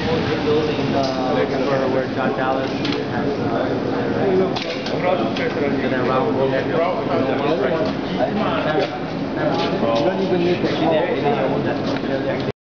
the building where John Dallas has and then around you don't even need to be there.